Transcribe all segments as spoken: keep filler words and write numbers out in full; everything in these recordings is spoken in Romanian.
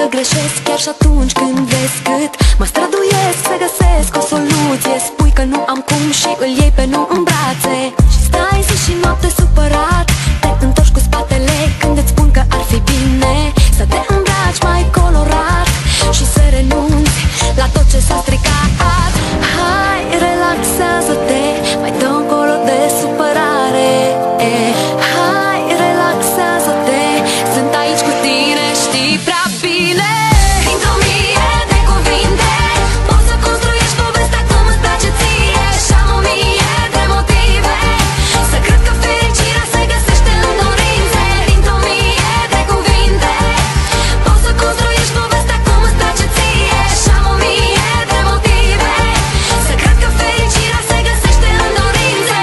greșesc chiar și atunci când vezi cât mă străduiesc să găsesc o soluție. Spui că nu am cum și îl iei pe nu în brațe și stai zi și noapte supărat. Te întorci cu spatele când îți spun că ar fi bine să te îmbraci mai colorat și să renunți la tot ce s-a stricat. Hai, relaxează-te, mai dă încolo de supărare. Hai, relaxează-te, sunt aici cu tine, știi prea bine. Dintr-o mie de cuvinte poți să construiești povestea cum îți place ție. Și am o mie de motive să cred că fericirea se găsește în dorințe. Dintr-o mie de cuvinte poți să construiești povestea cum îți place ție. Și am o mie de motive să cred că fericirea se găsește în dorințe.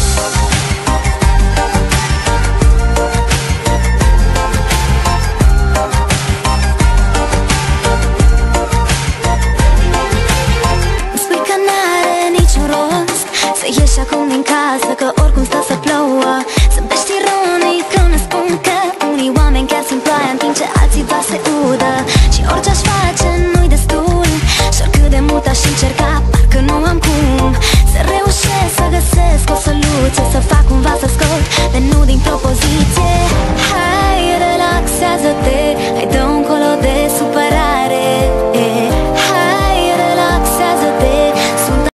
Spui că n-are niciun rost să ieși acum din casă, că oricum stă să plouă. Zâmbești ironic când îmi spun că unii oameni chiar simt ploaia în timp ce alții doar se udă. Și orice aș face nu-i destul și oricât de mult aș încerca